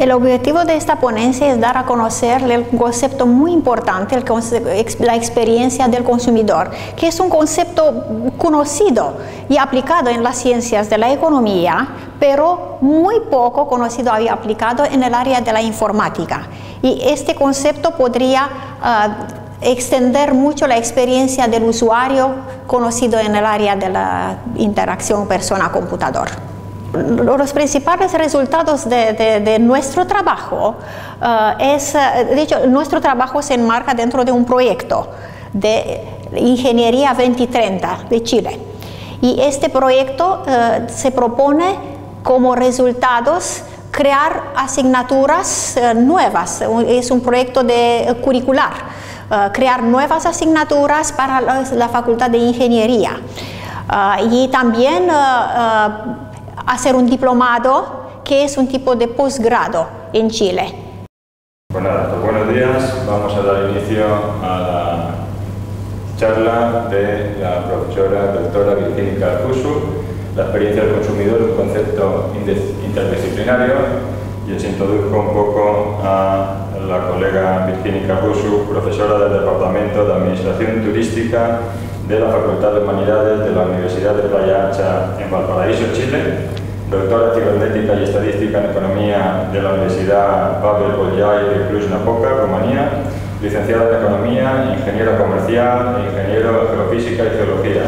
El objetivo de esta ponencia es dar a conocer el concepto muy importante, la experiencia del consumidor, que es un concepto conocido y aplicado en las ciencias de la economía, pero muy poco conocido y aplicado en el área de la informática. Y este concepto podría extender mucho la experiencia del usuario conocido en el área de la interacción persona-computador. Los principales resultados de nuestro trabajo de hecho, nuestro trabajo se enmarca dentro de un proyecto de Ingeniería 2030 de Chile. Y este proyecto se propone como resultados crear asignaturas nuevas. Es un proyecto curricular, crear nuevas asignaturas para la Facultad de Ingeniería. Y también hacer un diplomado, que es un tipo de posgrado en Chile. Pues nada, pues buenos días. Vamos a dar inicio a la charla de la profesora doctora Virginia Arbusu, la experiencia del consumidor, un concepto interdisciplinario. Y os introduzco un poco a la colega Virginia Arbusu, profesora del Departamento de Administración Turística de la Facultad de Humanidades de la Universidad de Playa Ancha en Valparaíso, Chile, doctora en Cibernética y Estadística en Economía de la Universidad Pavel Bolyai de Cluj-Napoca, Rumanía, licenciada en Economía, ingeniera comercial, ingeniero en Geofísica y Geología.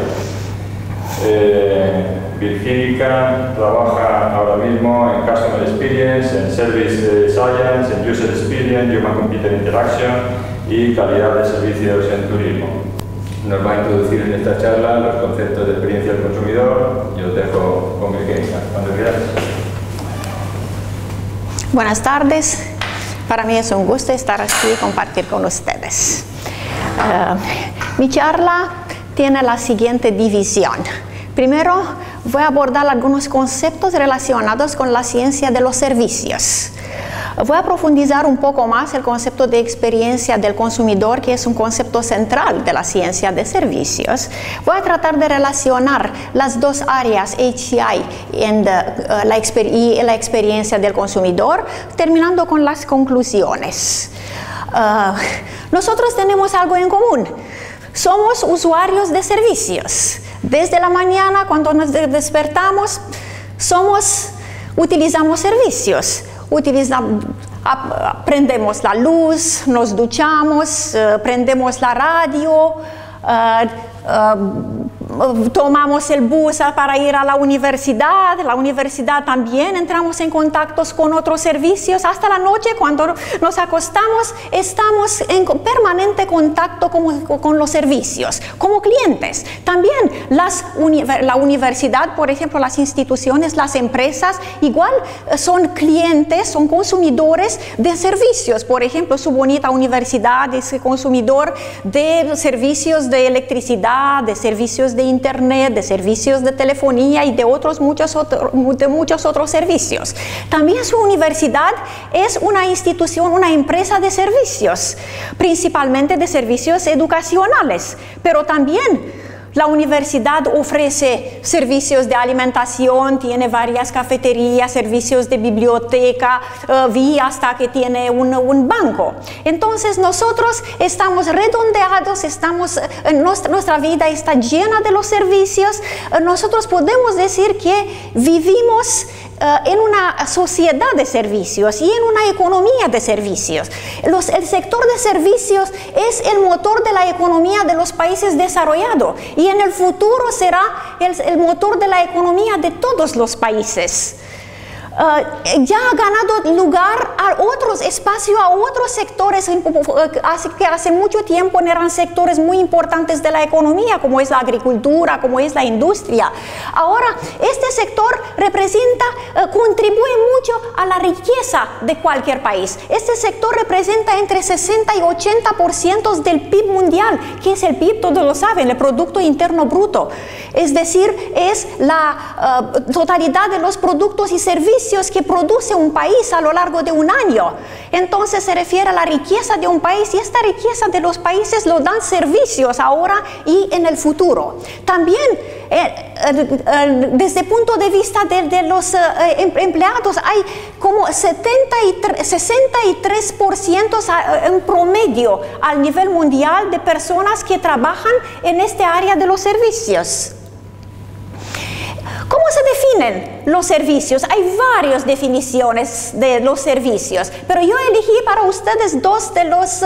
Virginia trabaja ahora mismo en Customer Experience, en Service Science, en User Experience, Human Computer Interaction y calidad de servicios en turismo. Nos va a introducir en esta charla los conceptos de experiencia del consumidor y os dejo con Virginia. Cuando quieras. Buenas tardes. Para mí es un gusto estar aquí y compartir con ustedes. Mi charla tiene la siguiente división. Primero, voy a abordar algunos conceptos relacionados con la ciencia de los servicios. Voy a profundizar un poco más el concepto de experiencia del consumidor, que es un concepto central de la ciencia de servicios. Voy a tratar de relacionar las dos áreas, HCI y la experiencia del consumidor, terminando con las conclusiones. Nosotros tenemos algo en común. Somos usuarios de servicios. Desde la mañana, cuando nos despertamos, utilizamos servicios. Prendemos la luz, nos duchamos, prendemos la radio, tomamos el bus para ir a la universidad también entramos en contactos con otros servicios. Hasta la noche, cuando nos acostamos, estamos en permanente contacto con los servicios, como clientes. También la universidad, por ejemplo, las instituciones, las empresas, igual son clientes, son consumidores de servicios. Por ejemplo, su bonita universidad es consumidor de servicios de electricidad, de servicios de internet, de servicios de telefonía y de muchos otros servicios. También su universidad es una institución, una empresa de servicios, principalmente de servicios educacionales, pero también la universidad ofrece servicios de alimentación, tiene varias cafeterías, servicios de biblioteca, vi hasta que tiene un banco. Entonces nosotros estamos redondeados, nuestra vida está llena de los servicios. Nosotros podemos decir que vivimos en una sociedad de servicios y en una economía de servicios. El sector de servicios es el motor de la economía de los países desarrollados y en el futuro será el motor de la economía de todos los países. Ya ha ganado lugar a otros espacios, a otros sectores que hace mucho tiempo no eran sectores muy importantes de la economía, como es la agricultura, como es la industria. Ahora, este sector contribuye mucho a la riqueza de cualquier país. Este sector representa entre 60 y 80% del PIB mundial, que es el PIB, todos lo saben, el Producto Interno Bruto. Es decir, es la totalidad de los productos y servicios que produce un país a lo largo de un año. entonces se refiere a la riqueza de un país, y esta riqueza de los países lo dan servicios ahora y en el futuro. También desde el punto de vista de los empleados, hay como 63% en promedio al nivel mundial de personas que trabajan en este área de los servicios. ¿Cómo se definen los servicios? Hay varias definiciones de los servicios, pero yo elegí para ustedes dos de los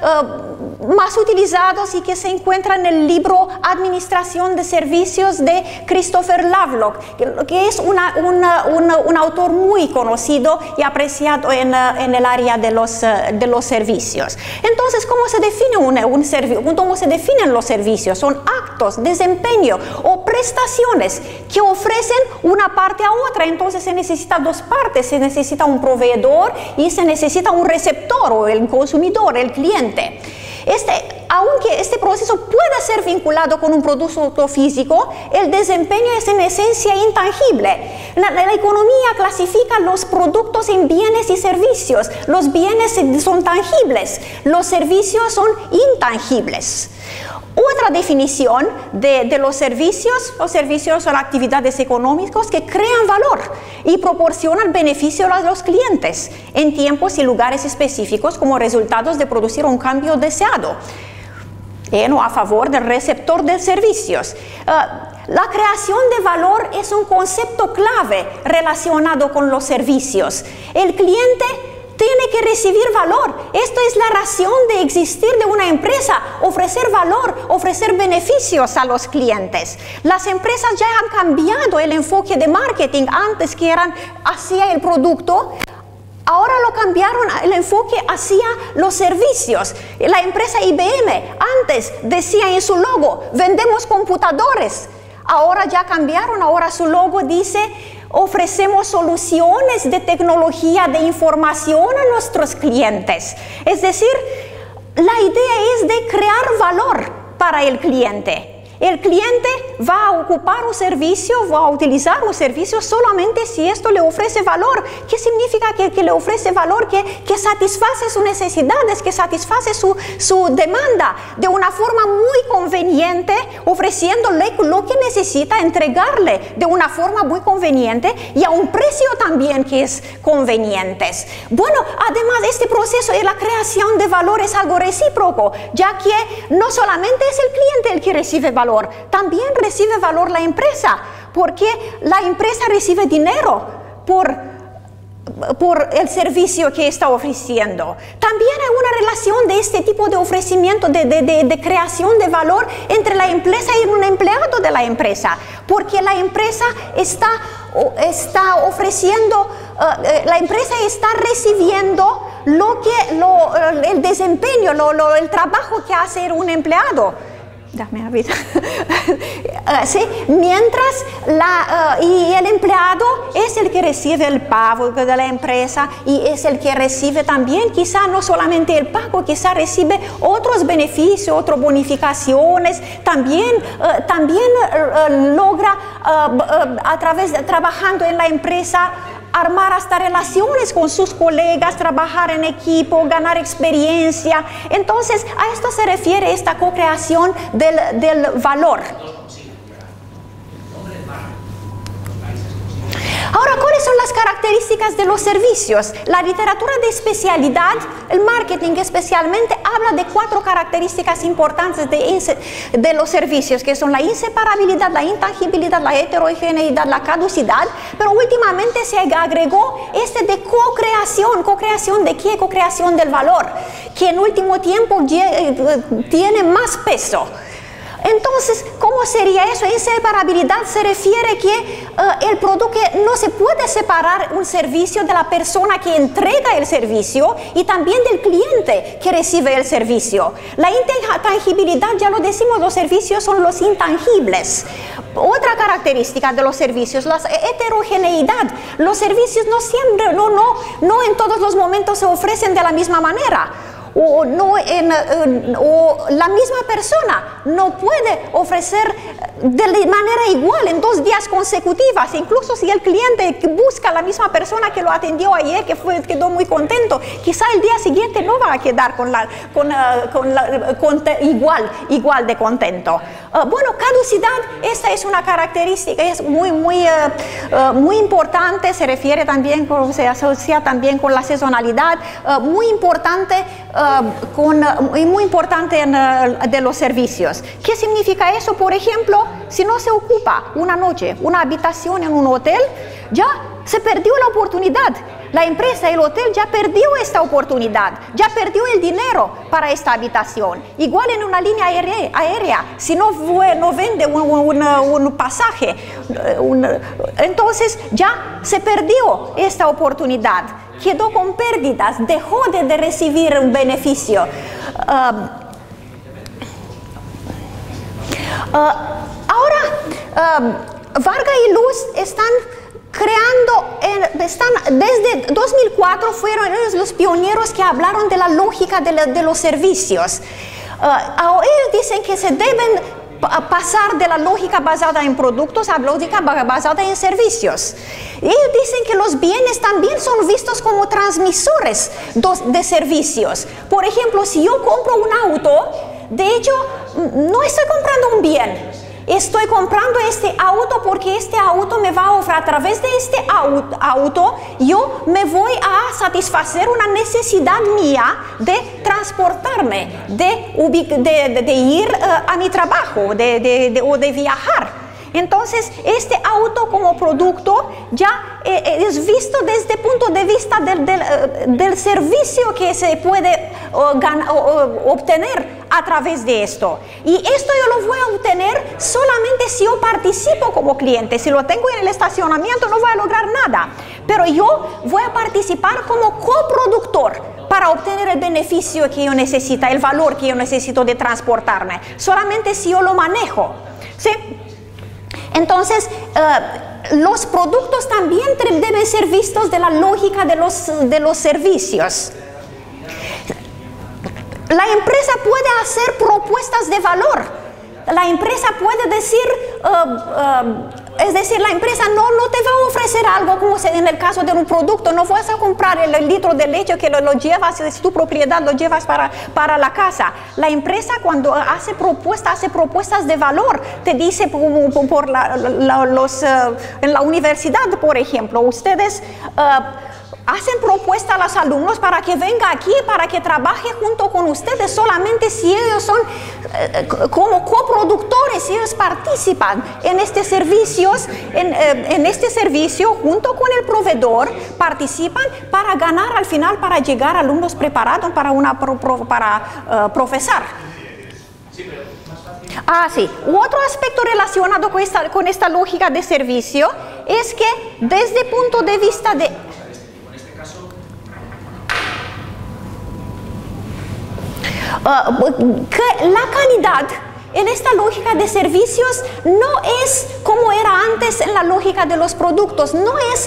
más utilizados y que se encuentran en el libro Administración de Servicios de Christopher Lovelock, que es un autor muy conocido y apreciado en el área de los servicios. Entonces, ¿cómo se define un servicio? ¿Cómo se definen los servicios? Son actos, desempeño o prestaciones que ofrecen una parte a otra. Entonces se necesitan dos partes, se necesita un proveedor y se necesita un receptor o el consumidor, el cliente. Aunque este proceso pueda ser vinculado con un producto físico, el desempeño es en esencia intangible. La economía clasifica los productos en bienes y servicios. Los bienes son tangibles, los servicios son intangibles. Otra definición de los servicios son actividades económicas que crean valor y proporcionan beneficio a los clientes en tiempos y lugares específicos como resultados de producir un cambio deseado o a favor del receptor de servicios. La creación de valor es un concepto clave relacionado con los servicios. El cliente tiene que recibir valor. Esto es la razón de existir de una empresa: ofrecer valor, ofrecer beneficios a los clientes. Las empresas ya han cambiado el enfoque de marketing. Antes que eran hacia el producto, ahora lo cambiaron el enfoque hacia los servicios. La empresa IBM antes decía en su logo: vendemos computadores. Ahora ya cambiaron, ahora su logo dice: ofrecemos soluciones de tecnología de información a nuestros clientes. Es decir, la idea es de crear valor para el cliente. El cliente va a ocupar un servicio, va a utilizar un servicio solamente si esto le ofrece valor. ¿Qué significa que le ofrece valor? Que satisface sus necesidades, que satisface su demanda de una forma muy conveniente, ofreciéndole lo que necesita, entregarle de una forma muy conveniente y a un precio también que es conveniente. Bueno, además este proceso de la creación de valor es algo recíproco, ya que no solamente es el cliente el que recibe valor, también recibe valor la empresa, porque la empresa recibe dinero por el servicio que está ofreciendo. También hay una relación de este tipo de ofrecimiento, de creación de valor entre la empresa y un empleado de la empresa, porque la empresa está ofreciendo, la empresa está recibiendo el desempeño, el trabajo que hace un empleado. Dame aviso. ¿Sí? Mientras y el empleado es el que recibe el pago de la empresa y es el que recibe también, quizá no solamente el pago, quizá recibe otros beneficios, otras bonificaciones, también logra a través de trabajando en la empresa armar hasta relaciones con sus colegas, trabajar en equipo, ganar experiencia. Entonces, a esto se refiere esta co-creación del valor. Ahora, ¿cuáles son las características de los servicios? La literatura de especialidad, el marketing especialmente, habla de 4 características importantes de los servicios, que son la inseparabilidad, la intangibilidad, la heterogeneidad, la caducidad, pero últimamente se agregó de co-creación. ¿Co-creación de qué? Co-creación del valor, que en último tiempo tiene más peso. Entonces, ¿cómo sería eso? Inseparabilidad se refiere que el producto, no se puede separar un servicio de la persona que entrega el servicio y también del cliente que recibe el servicio. La intangibilidad, ya lo decimos, los servicios son los intangibles. Otra característica de los servicios, la heterogeneidad. Los servicios no siempre, no en todos los momentos se ofrecen de la misma manera. O la misma persona no puede ofrecer de manera igual en 2 días consecutivas. Incluso si el cliente busca a la misma persona que lo atendió ayer, quedó muy contento, quizá el día siguiente no va a quedar igual de contento. Bueno, caducidad, esta es una característica, es muy importante, se refiere también, se asocia también con la sazonalidad, muy importante de los servicios. ¿Qué significa eso? Por ejemplo, si no se ocupa una noche, una habitación en un hotel, ya se perdió la oportunidad. La empresa, el hotel ya perdió esta oportunidad, ya perdió el dinero para esta habitación. Igual en una línea aérea, si no vende un pasaje, entonces ya se perdió esta oportunidad. Quedó con pérdidas, dejó de recibir un beneficio. Ahora, Varga y Luz están creando, desde 2004 fueron ellos los pioneros que hablaron de la lógica de los servicios. Ellos dicen que se deben pasar de la lógica basada en productos a la lógica basada en servicios. Ellos dicen que los bienes también son vistos como transmisores de servicios. Por ejemplo, si yo compro un auto, de hecho, no estoy comprando un bien. Estoy comprando este auto porque este auto me va a ofrecer, a través de este auto, yo me voy a satisfacer una necesidad mía de transportarme, de ir a mi trabajo o de viajar. Entonces, este auto como producto ya es visto desde el punto de vista del servicio que se puede obtener a través de esto. Y esto yo lo voy a obtener solamente si yo participo como cliente. Si lo tengo en el estacionamiento no voy a lograr nada. Pero yo voy a participar como coproductor para obtener el beneficio que yo necesito, el valor que yo necesito de transportarme. Solamente si yo lo manejo. ¿Sí? Entonces, los productos también deben ser vistos de la lógica de los servicios. La empresa puede hacer propuestas de valor. La empresa puede decir, es decir, la empresa no te va a ofrecer algo como en el caso de un producto. No vas a comprar el litro de leche que lo llevas, es tu propiedad, lo llevas para la casa. La empresa cuando hace propuestas de valor, te dice en la universidad, por ejemplo, ustedes hacen propuesta a los alumnos para que venga aquí, para que trabaje junto con ustedes solamente si ellos son como coproductores, si ellos participan en este servicio junto con el proveedor, participan para ganar al final, para llegar a alumnos preparados para profesar. Sí. Otro aspecto relacionado con esta lógica de servicio es que desde el punto de vista de que la calidad en esta lógica de servicios no es como era antes en la lógica de los productos, no es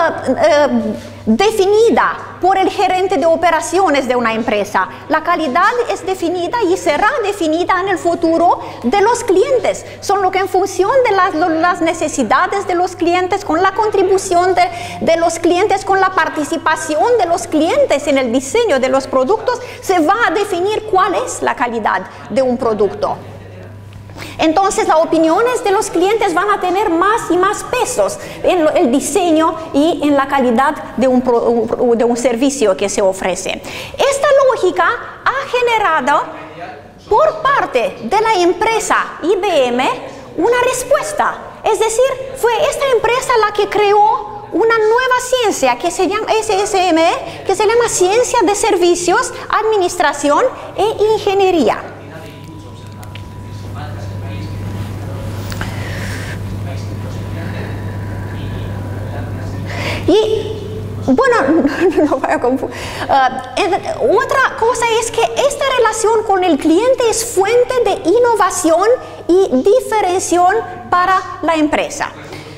definida por el gerente de operaciones de una empresa. La calidad es definida y será definida en el futuro de los clientes. Son lo que en función de las necesidades de los clientes, con la contribución de los clientes, con la participación de los clientes en el diseño de los productos, se va a definir cuál es la calidad de un producto. Entonces las opiniones de los clientes van a tener más y más pesos en el diseño y en la calidad de un servicio que se ofrece. Esta lógica ha generado por parte de la empresa IBM una respuesta. Es decir, fue esta empresa la que creó una nueva ciencia que se llama SSM, que se llama Ciencia de Servicios, Administración e Ingeniería. Y bueno, no voy a confundir. Otra cosa es que esta relación con el cliente es fuente de innovación y diferenciación para la empresa.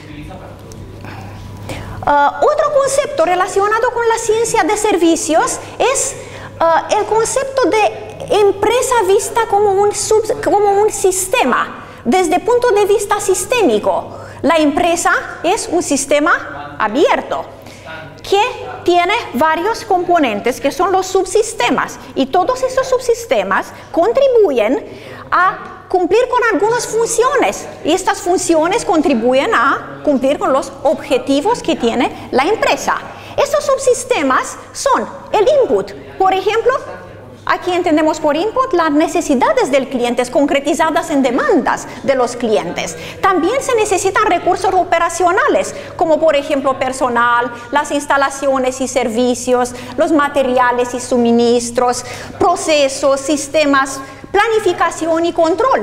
Otro concepto relacionado con la ciencia de servicios es el concepto de empresa vista como un sistema, desde el punto de vista sistémico. La empresa es un sistema abierto que tiene varios componentes que son los subsistemas, y todos esos subsistemas contribuyen a cumplir con algunas funciones, y estas funciones contribuyen a cumplir con los objetivos que tiene la empresa. Estos subsistemas son el input, por ejemplo. Aquí entendemos por input las necesidades del cliente concretizadas en demandas de los clientes. También se necesitan recursos operacionales, como por ejemplo personal, las instalaciones y servicios, los materiales y suministros, procesos, sistemas, planificación y control.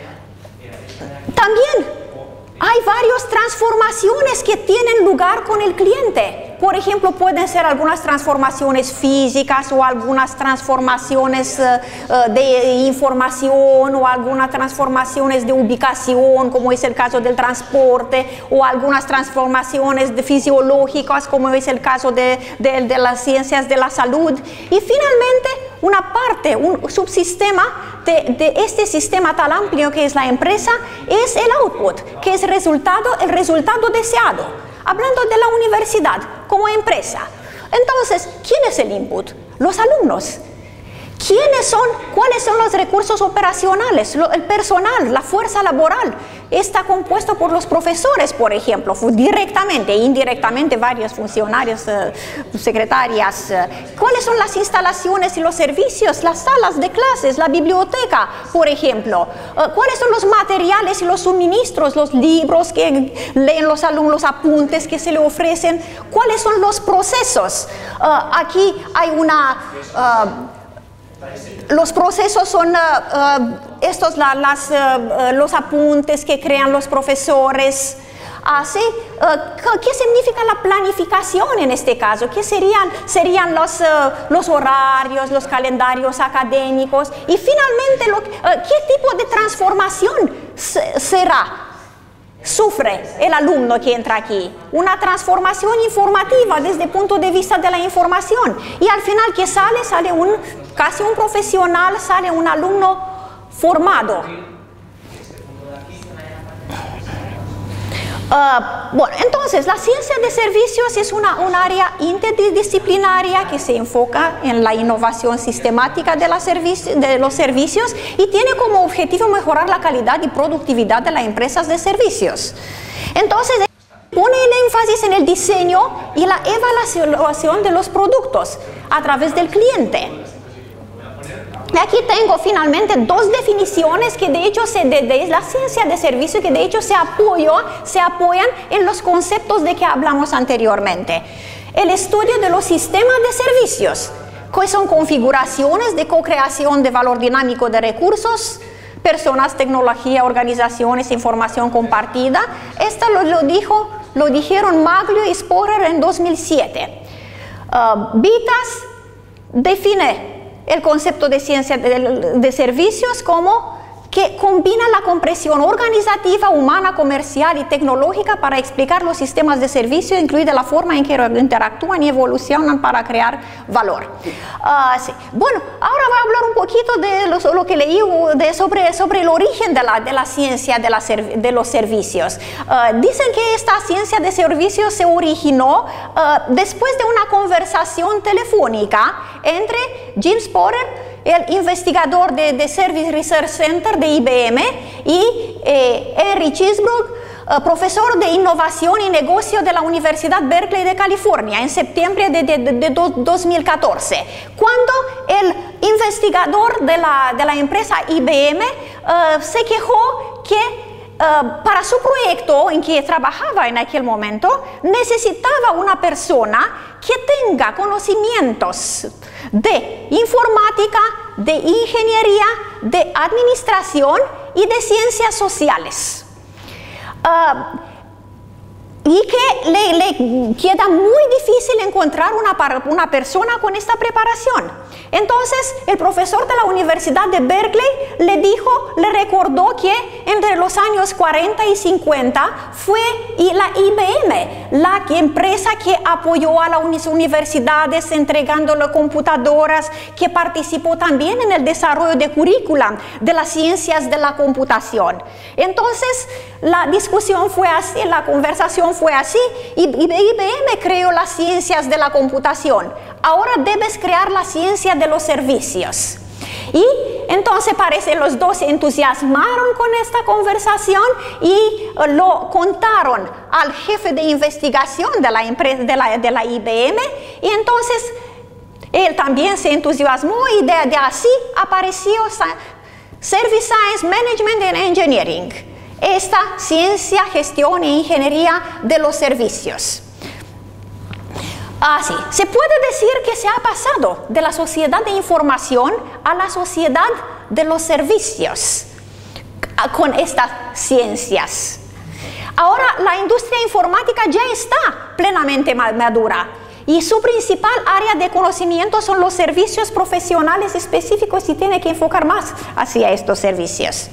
También hay varias transformaciones que tienen lugar con el cliente. Por ejemplo, pueden ser algunas transformaciones físicas o algunas transformaciones de información o algunas transformaciones de ubicación, como es el caso del transporte, o algunas transformaciones fisiológicas, como es el caso de las ciencias de la salud. Y finalmente, una parte, un subsistema de este sistema tan amplio que es la empresa es el output, que es el resultado deseado. Hablando de la universidad como empresa, entonces, ¿quién es el input? Los alumnos. ¿Cuáles son los recursos operacionales? El personal, la fuerza laboral, está compuesto por los profesores, por ejemplo, directamente e indirectamente varios funcionarios, secretarias. ¿Cuáles son las instalaciones y los servicios? Las salas de clases, la biblioteca, por ejemplo. ¿Cuáles son los materiales y los suministros, los libros que leen los alumnos, los apuntes que se le ofrecen? ¿Cuáles son los procesos? Aquí hay los procesos son los apuntes que crean los profesores. ¿Qué significa la planificación en este caso? ¿Qué serían los horarios, los calendarios académicos? Y finalmente, ¿qué tipo de transformación sufre el alumno que entra aquí? Una transformación informativa desde el punto de vista de la información. Y al final, ¿qué sale? Casi un profesional, sale un alumno formado. Bueno, entonces, la ciencia de servicios es un área interdisciplinaria que se enfoca en la innovación sistemática de los servicios y tiene como objetivo mejorar la calidad y productividad de las empresas de servicios. Entonces, pone el énfasis en el diseño y la evaluación de los productos a través del cliente. Y aquí tengo finalmente dos definiciones que de hecho de la ciencia de servicio que de hecho se apoyan en los conceptos de que hablamos anteriormente. El estudio de los sistemas de servicios, que son configuraciones de co-creación de valor dinámico de recursos, personas, tecnología, organizaciones, información compartida. Esto lo dijeron Maglio y Sporer en 2007. Vitas define el concepto de ciencia de servicios como que combina la comprensión organizativa, humana, comercial y tecnológica para explicar los sistemas de servicio, incluida la forma en que interactúan y evolucionan para crear valor. Sí. Bueno, ahora voy a hablar un poquito de lo que leí sobre el origen de la ciencia de los servicios. Dicen que esta ciencia de servicios se originó después de una conversación telefónica entre Jim Sporer, el investigador de Service Research Center de IBM, y Henry Chisbrook, profesor de innovación y negocio de la Universidad Berkeley de California, en septiembre de 2014, cuando el investigador de la empresa IBM se quejó que para su proyecto en que trabajaba en aquel momento, necesitaba una persona que tenga conocimientos de informática, de ingeniería, de administración y de ciencias sociales. y que le queda muy difícil encontrar una persona con esta preparación. Entonces, el profesor de la Universidad de Berkeley le recordó que entre los años 40 y 50 fue la IBM la empresa que apoyó a las universidades entregándole computadoras, que participó también en el desarrollo de currículum de las ciencias de la computación. Entonces, la discusión fue así, la conversación fue así, y IBM creó las ciencias de la computación. Ahora debes crear la ciencia de los servicios. Y entonces parece los dos se entusiasmaron con esta conversación y lo contaron al jefe de investigación de la empresa de la IBM, y entonces él también se entusiasmó, y de así apareció Service Science Management and Engineering, esta ciencia, gestión e ingeniería de los servicios. Así, se puede decir que se ha pasado de la sociedad de información a la sociedad de los servicios con estas ciencias. Ahora la industria informática ya está plenamente madura y su principal área de conocimiento son los servicios profesionales específicos, y tiene que enfocar más hacia estos servicios.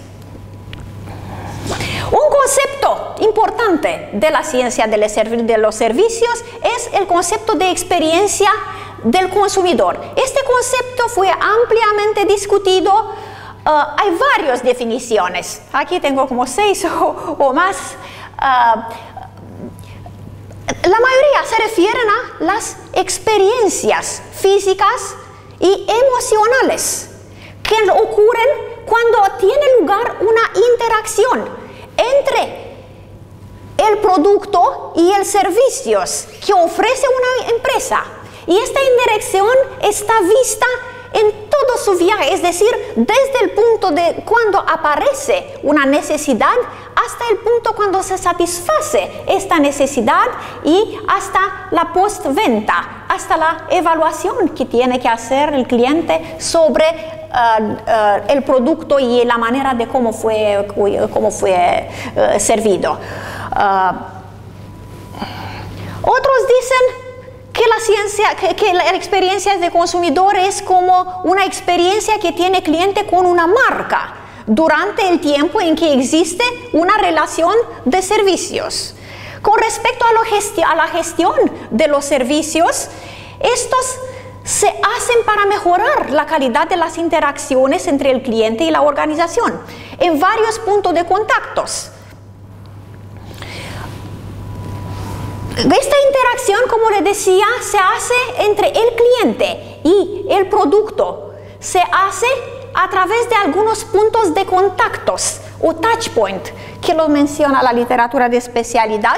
Un concepto importante de la ciencia de los servicios es el concepto de experiencia del consumidor. Este concepto fue ampliamente discutido. Hay varias definiciones. Aquí tengo como 6 o más. La mayoría se refieren a las experiencias físicas y emocionales que ocurren cuando tiene lugar una interacción entre el producto y el servicios que ofrece una empresa. Y esta interacción está vista en todo su viaje, es decir, desde el punto de cuando aparece una necesidad hasta el punto cuando se satisface esta necesidad, y hasta la postventa, hasta la evaluación que tiene que hacer el cliente sobre el producto y la manera de cómo fue servido. Otros dicen que la experiencia de consumidor es como una experiencia que tiene cliente con una marca durante el tiempo en que existe una relación de servicios. Con respecto a la gestión de los servicios, estos se hacen para mejorar la calidad de las interacciones entre el cliente y la organización en varios puntos de contactos. Esta interacción, como les decía, se hace entre el cliente y el producto. Se hace a través de algunos puntos de contactos o touch point, que lo menciona la literatura de especialidad.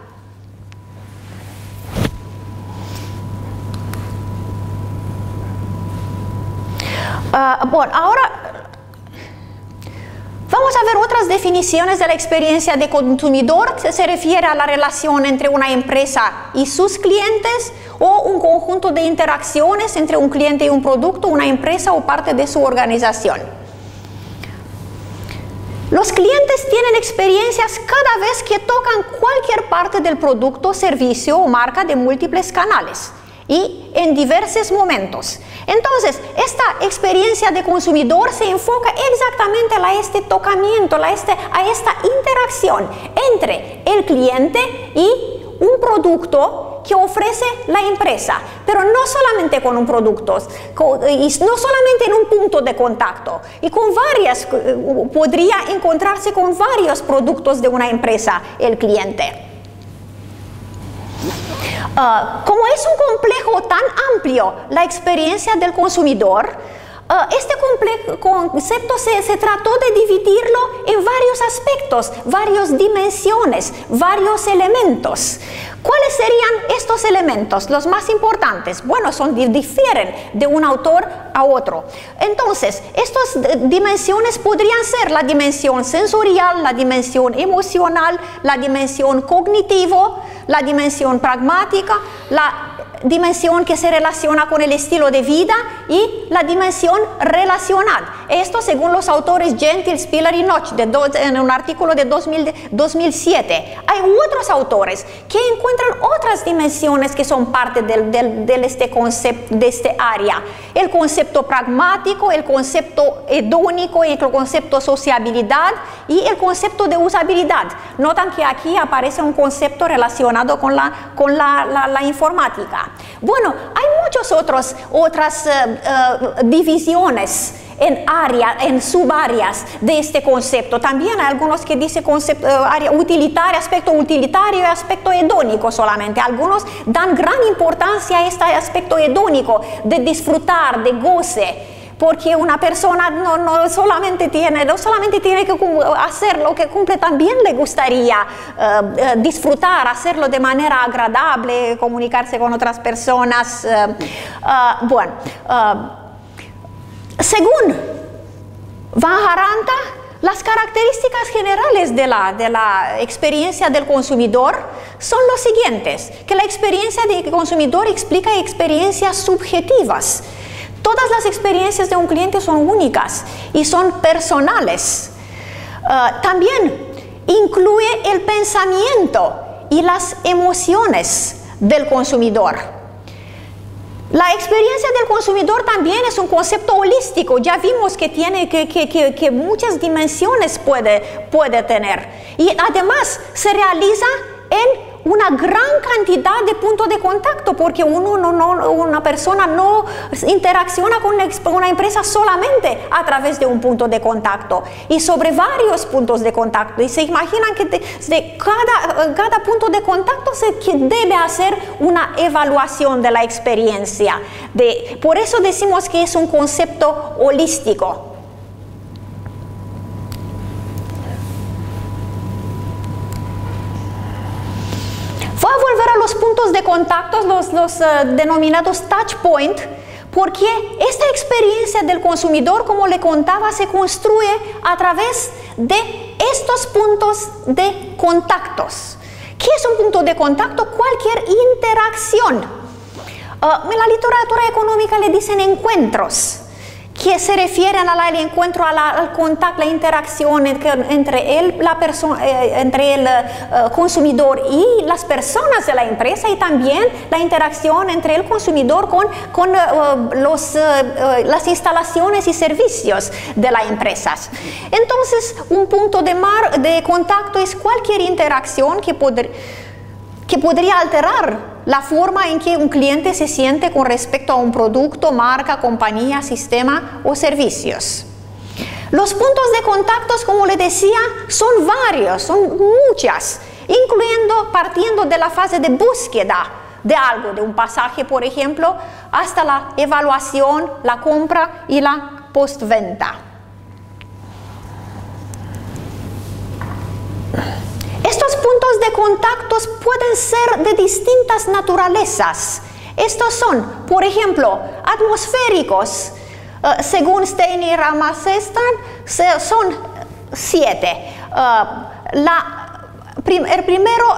Bueno, ahora vamos a ver otras definiciones de la experiencia de consumidor, que se refiere a la relación entre una empresa y sus clientes, o un conjunto de interacciones entre un cliente y un producto, una empresa o parte de su organización. Los clientes tienen experiencias cada vez que tocan cualquier parte del producto, servicio o marca de múltiples canales y en diversos momentos. Entonces, esta experiencia de consumidor se enfoca exactamente a este tocamiento, a esta interacción entre el cliente y un producto que ofrece la empresa, pero no solamente con un producto, y no solamente en un punto de contacto, y con varias, podría encontrarse con varios productos de una empresa el cliente. Como es un complejo tan amplio la experiencia del consumidor, este concepto se trató de dividirlo en varios aspectos, varias dimensiones, varios elementos. ¿Cuáles serían estos elementos? Los más importantes. Bueno, difieren de un autor a otro. Entonces, estas dimensiones podrían ser la dimensión sensorial, la dimensión emocional, la dimensión cognitiva, la dimensión pragmática, la dimensión que se relaciona con el estilo de vida y la dimensión relacional. esto según los autores Gentile, Spiller y Notch, en un artículo de 2007. Hay otros autores que encuentran otras dimensiones que son parte de este concepto, de este área. El concepto pragmático, el concepto hedónico, el concepto sociabilidad y el concepto de usabilidad. Notan que aquí aparece un concepto relacionado con la informática. Bueno, hay muchas otras divisiones en subáreas de este concepto. También hay algunos que dicen concepto, área utilitaria, aspecto utilitario y aspecto hedónico solamente. Algunos dan gran importancia a este aspecto hedónico de disfrutar, de goce. Porque una persona no solamente tiene que hacer lo que cumple, también le gustaría disfrutar, hacerlo de manera agradable, comunicarse con otras personas. Según Van Haranta, las características generales de la experiencia del consumidor son los siguientes, que la experiencia del consumidor explica experiencias subjetivas. Todas las experiencias de un cliente son únicas y son personales. También incluye el pensamiento y las emociones del consumidor. La experiencia del consumidor también es un concepto holístico. Ya vimos que tiene que muchas dimensiones puede tener. Y además se realiza en una gran cantidad de puntos de contacto, porque una persona no interacciona con una empresa solamente a través de un punto de contacto y sobre varios puntos de contacto. Y se imaginan que de cada punto de contacto que debe hacer una evaluación de la experiencia. Por eso decimos que es un concepto holístico. Voy a volver a los puntos de contacto, los denominados touch point, porque esta experiencia del consumidor, como le contaba, se construye a través de estos puntos de contactos. ¿Qué es un punto de contacto? Cualquier interacción. En la literatura económica le dicen encuentros, que se refieren al encuentro, al contacto, la interacción entre el consumidor y las personas de la empresa, y también la interacción entre el consumidor con las instalaciones y servicios de las empresas. Entonces, un punto de contacto es cualquier interacción que podría alterar la forma en que un cliente se siente con respecto a un producto, marca, compañía, sistema o servicios. Los puntos de contacto, como les decía, son varios, son muchas, partiendo de la fase de búsqueda de algo, de un pasaje, por ejemplo, hasta la evaluación, la compra y la postventa. Estos puntos de contactos pueden ser de distintas naturalezas. Estos son, por ejemplo, atmosféricos. Según Stein y Ramazestan, son 7. El primero,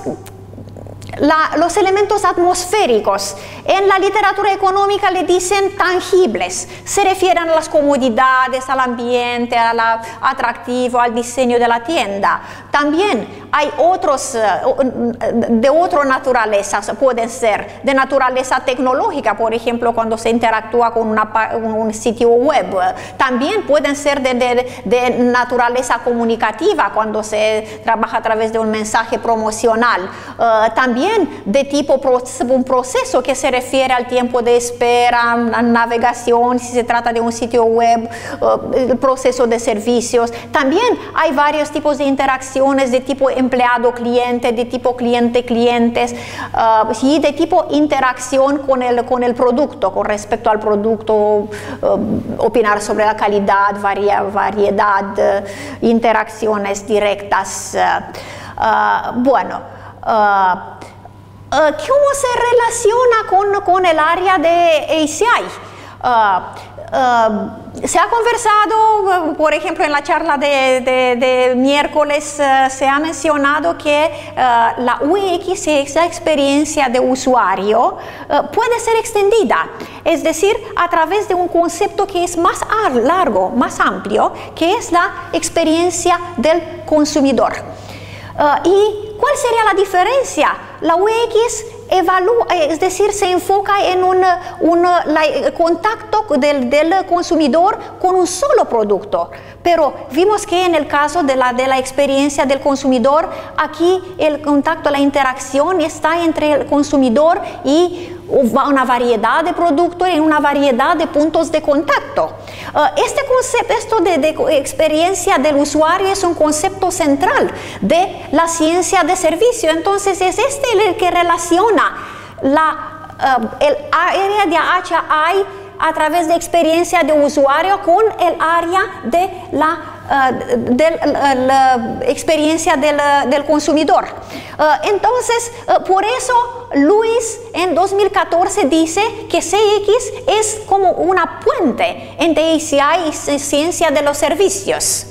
los elementos atmosféricos. En la literatura económica le dicen tangibles. Se refieren a las comodidades, al ambiente, al atractivo, al diseño de la tienda. También hay otros de otra naturaleza, pueden ser de naturaleza tecnológica, por ejemplo, cuando se interactúa con un sitio web. También pueden ser de naturaleza comunicativa, cuando se trabaja a través de un mensaje promocional. También de tipo un proceso que se refiere al tiempo de espera, a navegación, si se trata de un sitio web, el proceso de servicios. También hay varios tipos de interacciones de tipo empleado-cliente, de tipo cliente-clientes, y de tipo interacción con el producto, con respecto al producto, opinar sobre la calidad, variedad, interacciones directas. ¿Cómo se relaciona con el área de ACI? Se ha conversado, por ejemplo, en la charla de miércoles se ha mencionado que la UX, esa experiencia de usuario, puede ser extendida, es decir, a través de un concepto que es más largo, más amplio, que es la experiencia del consumidor. ¿Y cuál sería la diferencia? La UX evalúa, es decir, se enfoca en el contacto del consumidor con un solo producto. Pero vimos que en el caso de la experiencia del consumidor, aquí el contacto, la interacción está entre el consumidor y una variedad de productos y una variedad de puntos de contacto. Este concepto, esto de experiencia del usuario, es un concepto central de la ciencia de servicio. Entonces es este el que relaciona el área de HI a través de experiencia de usuario con el área de la experiencia del consumidor. Entonces, por eso Luis en 2014 dice que CX es como una puente entre ACI y ciencia de los servicios.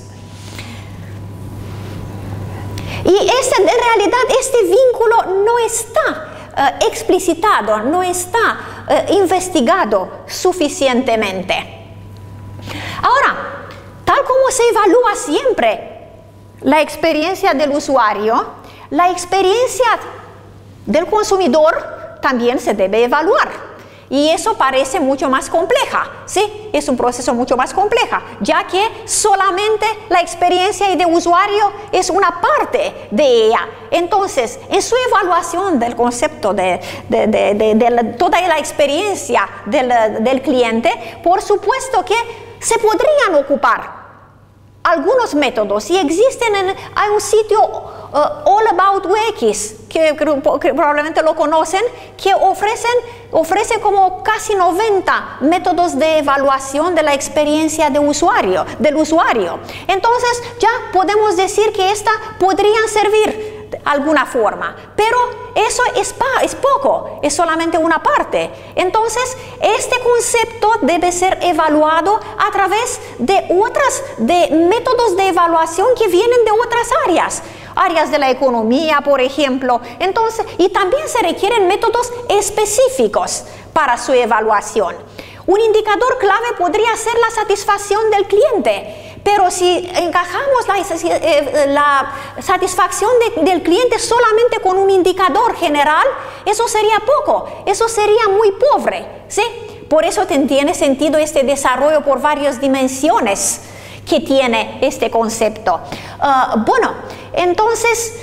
Y en realidad este vínculo no está explicitado, no está investigado suficientemente. Ahora, tal como se evalúa siempre la experiencia del usuario, la experiencia del consumidor también se debe evaluar. Y eso parece mucho más compleja, ¿sí? Es un proceso mucho más complejo, ya que solamente la experiencia de usuario es una parte de ella. Entonces, en su evaluación del concepto de toda la experiencia del cliente, por supuesto que se podrían ocupar algunos métodos, y existen hay un sitio All About UX, que probablemente lo conocen, que ofrece como casi 90 métodos de evaluación de la experiencia del usuario. Entonces ya podemos decir que esta podrían servir de alguna forma, pero eso es poco, es solamente una parte. Entonces este concepto debe ser evaluado a través de métodos de evaluación que vienen de otras áreas de la economía, por ejemplo. Entonces, y también se requieren métodos específicos para su evaluación. Un indicador clave podría ser la satisfacción del cliente, pero si encajamos la satisfacción del cliente solamente con un indicador general, eso sería poco, eso sería muy pobre, ¿sí? Por eso tiene sentido este desarrollo por varias dimensiones que tiene este concepto. Bueno, entonces,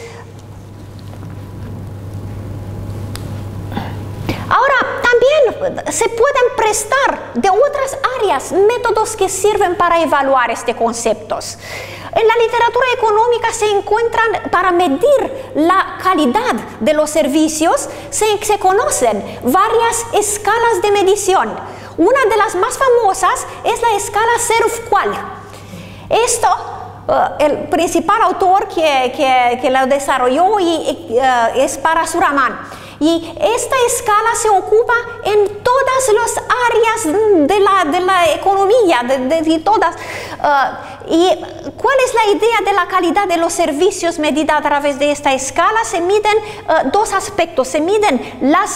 ahora también se pueden prestar de otras áreas métodos que sirven para evaluar estos conceptos. En la literatura económica se encuentran, para medir la calidad de los servicios, se conocen varias escalas de medición. Una de las más famosas es la escala Serov-Qual. Esto, el principal autor que lo desarrolló es Parasuraman. Y esta escala se ocupa en todas las áreas de la economía, de todas. ¿Y cuál es la idea de la calidad de los servicios medida a través de esta escala? Se miden dos aspectos. Se miden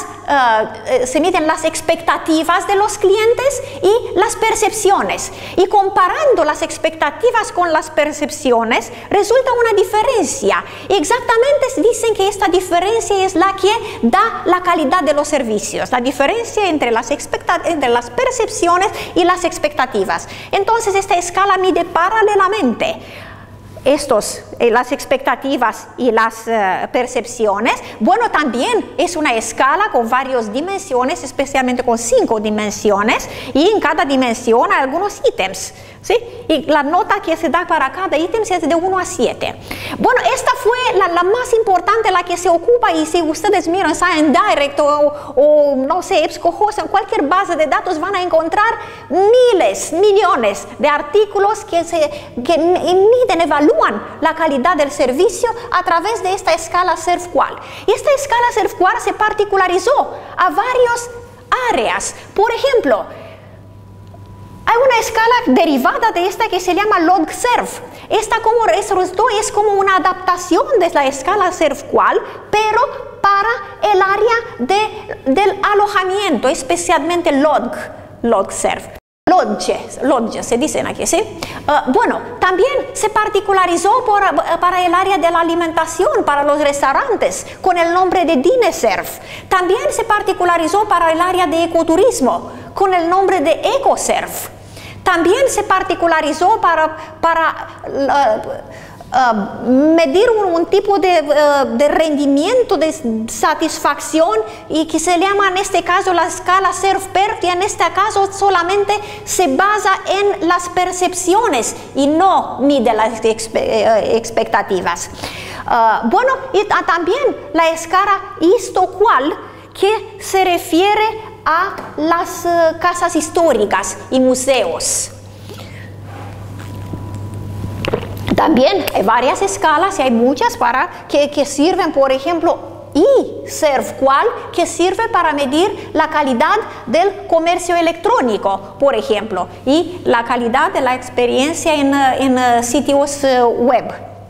las expectativas de los clientes y las percepciones. Y comparando las expectativas con las percepciones, resulta una diferencia. Exactamente dicen que esta diferencia es la que da la calidad de los servicios, la diferencia entre las percepciones y las expectativas. Entonces esta escala mide paralelamente las expectativas y las percepciones. Bueno, también es una escala con varias dimensiones, especialmente con 5 dimensiones, y en cada dimensión hay algunos ítems, ¿sí? Y la nota que se da para cada ítem es de 1 a 7. Bueno, esta fue la más importante, la que se ocupa, y si ustedes miran ScienceDirect o no sé, EBSCOhost, en cualquier base de datos van a encontrar miles, millones de artículos que miden, evalúan la calidad del servicio a través de esta escala Serov-Qual. Y esta escala Serov-Qual se particularizó a varias áreas. Por ejemplo, escala derivada de esta que se llama log-serv. Esta como resultó es como una adaptación de la escala serv-qual, pero para el área del alojamiento, especialmente log-serv. Lodge, se dicen aquí, ¿sí? Bueno, también se particularizó para el área de la alimentación, para los restaurantes, con el nombre de DineServ. También se particularizó para el área de ecoturismo, con el nombre de EcoServ. También se particularizó para medir un tipo de rendimiento, de satisfacción, y que se llama en este caso la escala SERV-PERF, y en este caso solamente se basa en las percepciones y no mide las expectativas. Bueno, y también la escala ISTO-QUAL, que se refiere a las casas históricas y museos. También hay varias escalas y hay muchas que sirven, por ejemplo, ISERV-QUAL, que sirve para medir la calidad del comercio electrónico, por ejemplo, y la calidad de la experiencia en sitios web.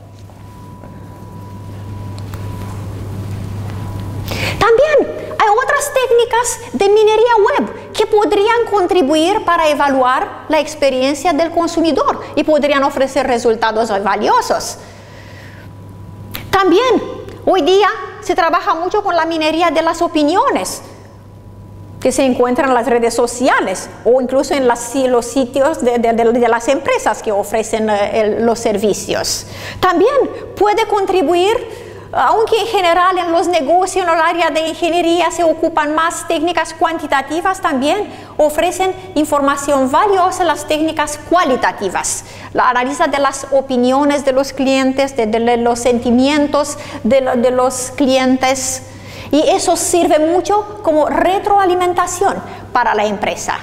También hay otras técnicas de minería web que podrían contribuir para evaluar la experiencia del consumidor y podrían ofrecer resultados valiosos. También hoy día se trabaja mucho con la minería de las opiniones que se encuentran en las redes sociales o incluso en los sitios de las empresas que ofrecen los servicios. También puede contribuir, aunque en general en los negocios, en el área de ingeniería se ocupan más técnicas cuantitativas, también ofrecen información valiosa las técnicas cualitativas. La análisis de las opiniones de los clientes, de los sentimientos de los clientes, y eso sirve mucho como retroalimentación para la empresa.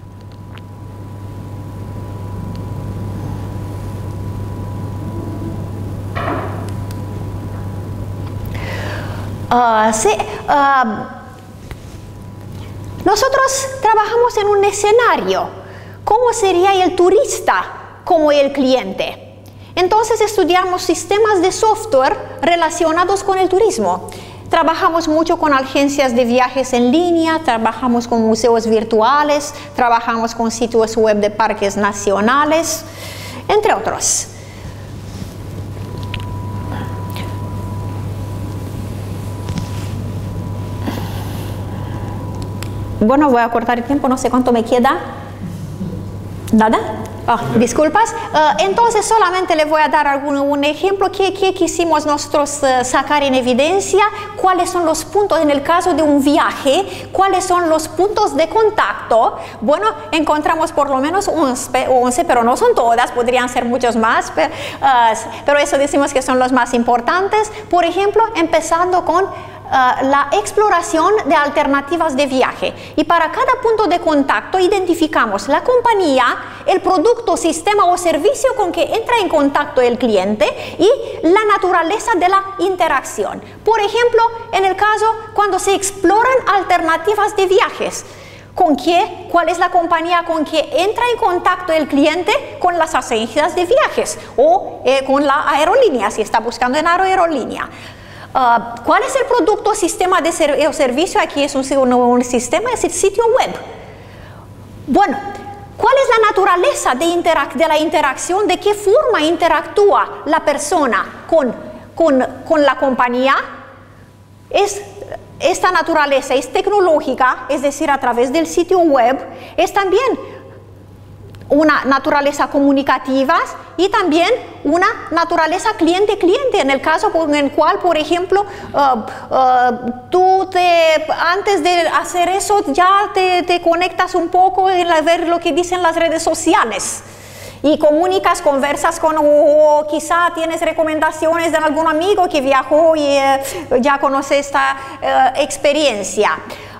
Nosotros trabajamos en un escenario. ¿Cómo sería el turista como el cliente? Entonces estudiamos sistemas de software relacionados con el turismo. Trabajamos mucho con agencias de viajes en línea, trabajamos con museos virtuales, trabajamos con sitios web de parques nacionales, entre otros. Bueno, voy a cortar el tiempo, no sé cuánto me queda. ¿Nada? Disculpas. Entonces solamente le voy a dar un ejemplo que quisimos nosotros sacar en evidencia, cuáles son los puntos en el caso de un viaje, cuáles son los puntos de contacto. Bueno, encontramos por lo menos 11, pero no son todas, podrían ser muchos más, pero eso decimos que son los más importantes. Por ejemplo, empezando con la exploración de alternativas de viaje, y para cada punto de contacto identificamos la compañía, el producto, sistema o servicio con que entra en contacto el cliente y la naturaleza de la interacción. Por ejemplo, en el caso cuando se exploran alternativas de viajes, ¿cuál es la compañía con que entra en contacto el cliente? Con las agencias de viajes o con la aerolínea, si está buscando en aerolínea. ¿Cuál es el producto, sistema de servicio? Aquí es un sistema, es el sitio web. Bueno, ¿cuál es la naturaleza de la interacción? ¿De qué forma interactúa la persona con la compañía? Esta naturaleza es tecnológica, es decir, a través del sitio web. Es también una naturaleza comunicativa y también una naturaleza cliente-cliente, en el caso en el cual, por ejemplo, antes de hacer eso ya te conectas un poco a ver lo que dicen las redes sociales y comunicas, conversas o quizá tienes recomendaciones de algún amigo que viajó y ya conoce esta experiencia.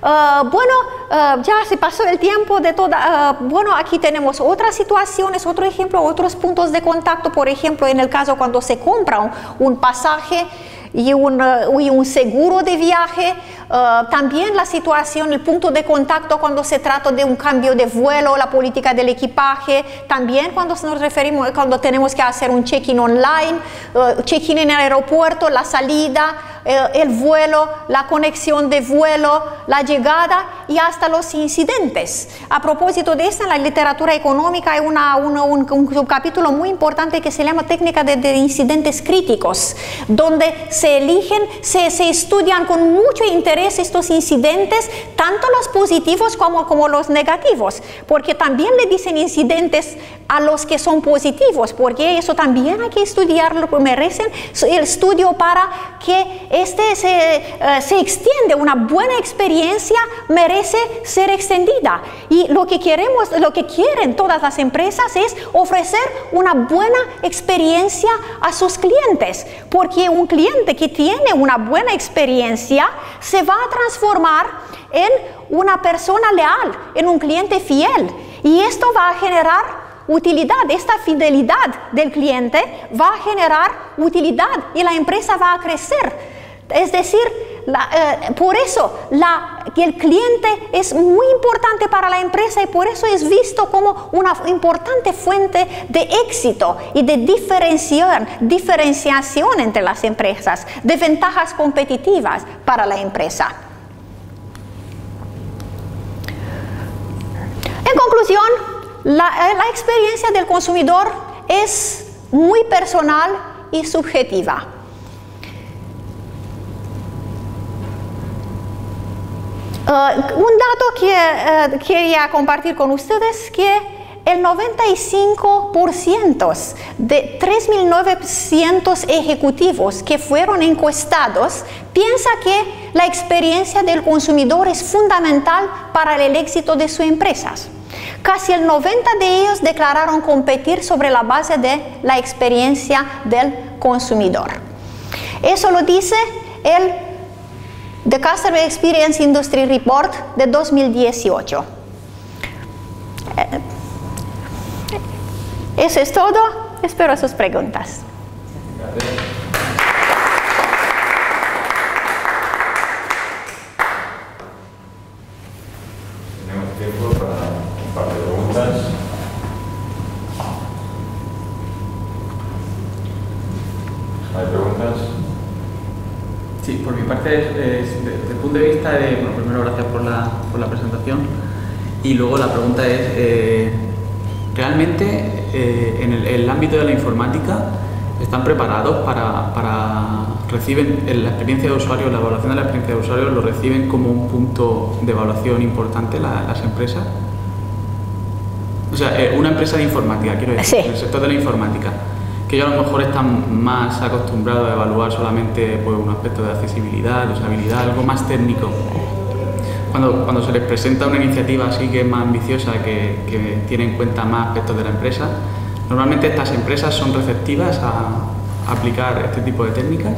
Ya se pasó el tiempo de toda. Bueno, aquí tenemos otras situaciones, otro ejemplo, otros puntos de contacto. Por ejemplo, en el caso cuando se compra un pasaje y un seguro de viaje. También la situación, el punto de contacto cuando se trata de un cambio de vuelo, la política del equipaje, también cuando cuando tenemos que hacer un check-in online, check-in en el aeropuerto, la salida, el vuelo, la conexión de vuelo, la llegada y hasta los incidentes. A propósito de esto, en la literatura económica hay un subcapítulo muy importante que se llama técnica de incidentes críticos, donde se estudian con mucho interés estos incidentes, tanto los positivos como los negativos, porque también le dicen incidentes a los que son positivos, porque eso también hay que estudiarlo, merecen el estudio para que se extiende. Una buena experiencia merece ser extendida, y lo que quieren todas las empresas es ofrecer una buena experiencia a sus clientes, porque un cliente que tiene una buena experiencia se va a transformar en una persona leal, en un cliente fiel, y esto va a generar utilidad. Esta fidelidad del cliente va a generar utilidad y la empresa va a crecer. Es decir, por eso el cliente es muy importante para la empresa, y por eso es visto como una importante fuente de éxito y de diferenciación entre las empresas, de ventajas competitivas para la empresa. En conclusión, la experiencia del consumidor es muy personal y subjetiva. Un dato que quería compartir con ustedes, que el 95% de 3.900 ejecutivos que fueron encuestados piensa que la experiencia del consumidor es fundamental para el éxito de sus empresas. Casi el 90% de ellos declararon competir sobre la base de la experiencia del consumidor. Eso lo dice el The Customer Experience Industry Report de 2018. Eso es todo. Espero sus preguntas. Tenemos tiempo para un par de preguntas. ¿Hay preguntas? Sí, por mi parte, desde el punto de vista de, bueno, primero gracias por la presentación, y luego la pregunta es, ¿realmente en el ámbito de la informática están preparados reciben la experiencia de usuario, la evaluación de la experiencia de usuario, lo reciben como un punto de evaluación importante las empresas? O sea, una empresa de informática, quiero decir, sí, el sector de la informática, que ellos a lo mejor están más acostumbrados a evaluar solamente pues, un aspecto de accesibilidad, de usabilidad, algo más técnico. Cuando se les presenta una iniciativa así que es más ambiciosa, que tiene en cuenta más aspectos de la empresa, normalmente estas empresas son receptivas a aplicar este tipo de técnicas.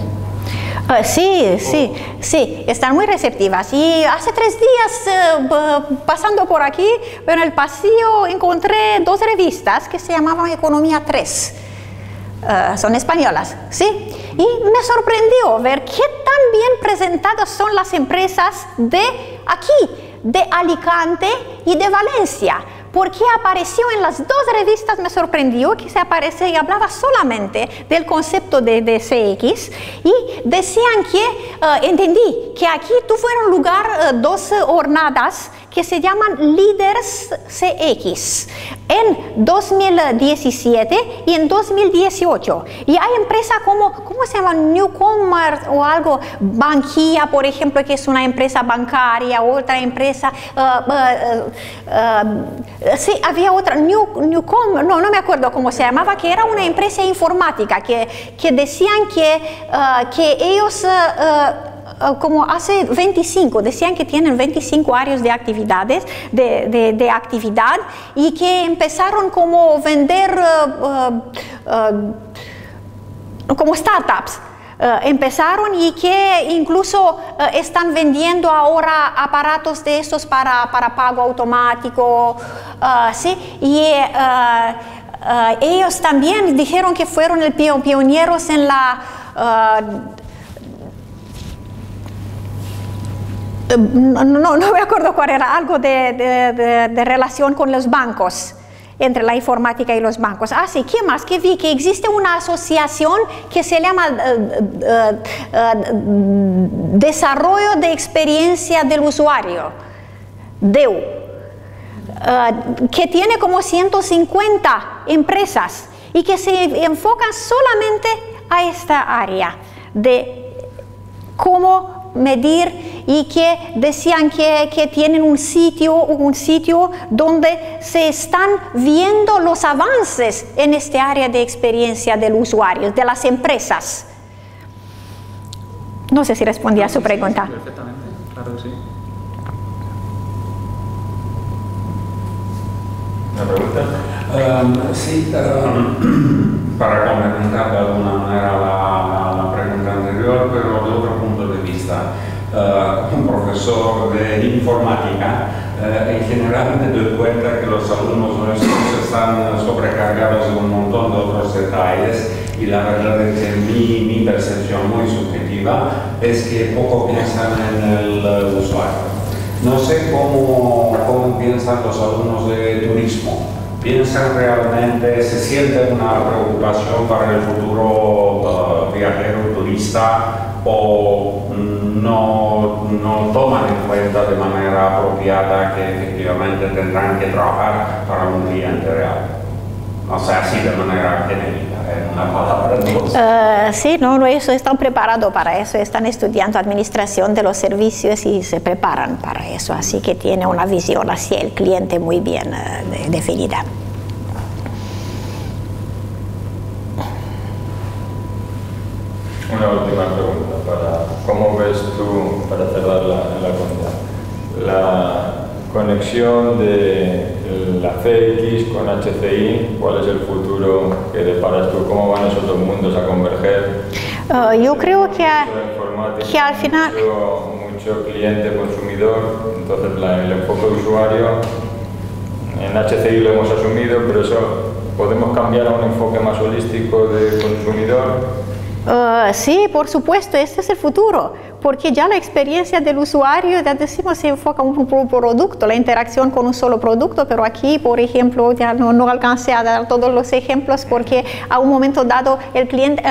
Sí, están muy receptivas. Y hace 3 días, pasando por aquí, en el pasillo, encontré 2 revistas que se llamaban Economía 3. Son españolas, ¿sí? Y me sorprendió ver qué tan bien presentadas son las empresas de aquí, de Alicante y de Valencia. Porque apareció en las 2 revistas, me sorprendió que se aparece y hablaba solamente del concepto de CX, y decían que, entendí, que aquí tuvieron lugar 2 jornadas que se llaman Líderes CX en 2017 y en 2018. Y hay empresas ¿cómo se llama? Newcomer o algo, Bankia, por ejemplo, que es una empresa bancaria, otra empresa, sí, había otra, Newcomer, no me acuerdo cómo se llamaba, que era una empresa informática, que decían que ellos... como hace 25, decían que tienen 25 áreas de actividades, de actividad, y que empezaron como vender como startups. Empezaron, y que incluso están vendiendo ahora aparatos de estos para pago automático, ¿sí? Y ellos también dijeron que fueron pioneros en la no me acuerdo cuál era, algo de relación con los bancos, entre la informática y los bancos. Ah, sí, ¿qué más? Que vi que existe una asociación que se llama Desarrollo de Experiencia del Usuario, DEU, que tiene como 150 empresas y que se enfocan solamente a esta área de cómo medir, y que decían que tienen un sitio donde se están viendo los avances en este área de experiencia del usuario, de las empresas. No sé si respondí a su pregunta. Sí, perfectamente, claro que sí. ¿Una pregunta? Sí, para complementar de alguna manera la pregunta anterior, pero de otro punto de vista. Como profesor de informática, en general me doy cuenta que los alumnos nuestros están sobrecargados de un montón de otros detalles, y la verdad es que mi percepción muy subjetiva es que poco piensan en el usuario. No sé cómo piensan los alumnos de turismo. ¿Piensan realmente, se sienten una preocupación para el futuro viajero, turista, o no toman en cuenta de manera apropiada que efectivamente tendrán que trabajar para un cliente real? O sea, así de manera genérica, en una palabra. Sí, no, eso están preparados para eso, están estudiando administración de los servicios y se preparan para eso, así que tiene una visión hacia el cliente muy bien definida. Una última pregunta, ¿cómo ves tú, para cerrar la cuenta, la conexión de la CX con HCI? ¿Cuál es el futuro que deparas tú? ¿Cómo van esos dos mundos a converger? Yo creo que al final... Mucho cliente, consumidor, entonces el enfoque de usuario, en HCI lo hemos asumido, pero eso, ¿podemos cambiar a un enfoque más holístico de consumidor? Sí, por supuesto, este es el futuro, porque ya la experiencia del usuario, ya decimos, se enfoca en un producto, la interacción con un solo producto, pero aquí, por ejemplo, ya no alcancé a dar todos los ejemplos, porque a un momento dado el cliente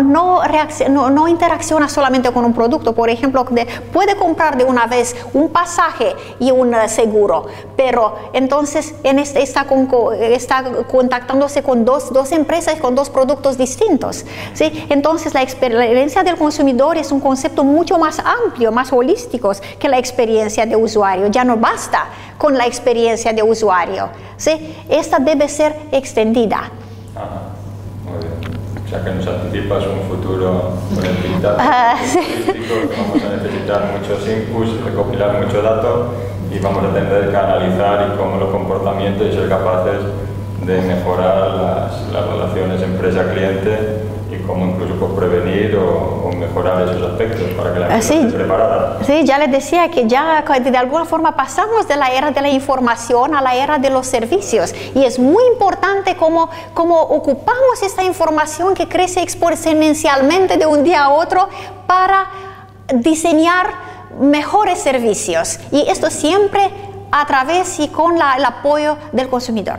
no interacciona solamente con un producto. Por ejemplo, puede comprar de una vez un pasaje y un seguro, pero entonces está contactándose con dos empresas con dos productos distintos, ¿sí? Entonces la experiencia del consumidor es un concepto mucho más amplio, más holístico que la experiencia de usuario. Ya no basta con la experiencia de usuario, ¿sí? Esta debe ser extendida. Muy bien. O sea que nos anticipas un futuro con el Big Data holístico, que vamos a necesitar muchos inputs, recopilar mucho dato, y vamos a tener que analizar y cómo los comportamientos, y ser capaces de mejorar las relaciones empresa-cliente, y cómo incluso prevenir o mejorar esos aspectos para que la empresa esté preparada. Sí, ya les decía que ya de alguna forma pasamos de la era de la información a la era de los servicios, y es muy importante cómo ocupamos esta información que crece exponencialmente de un día a otro para diseñar mejores servicios, y esto siempre a través y con el apoyo del consumidor.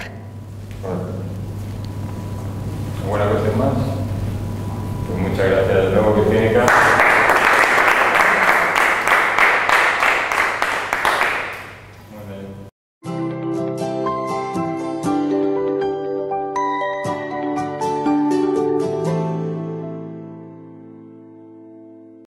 ¿Alguna cuestión más? Pues muchas gracias de nuevo, Virginia.